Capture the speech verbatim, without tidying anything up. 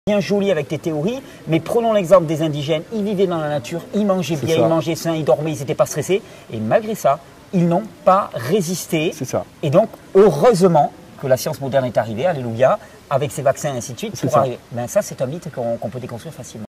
Bien joli avec tes théories, mais prenons l'exemple des indigènes. Ils vivaient dans la nature, ils mangeaient bien, ils mangeaient sain, ils dormaient, ils n'étaient pas stressés. Et malgré ça, ils n'ont pas résisté. C'est ça. Et donc, heureusement que la science moderne est arrivée, alléluia, avec ses vaccins et ainsi de suite, pour ça. arriver. Ben ça, c'est un mythe qu'on qu'on peut déconstruire facilement.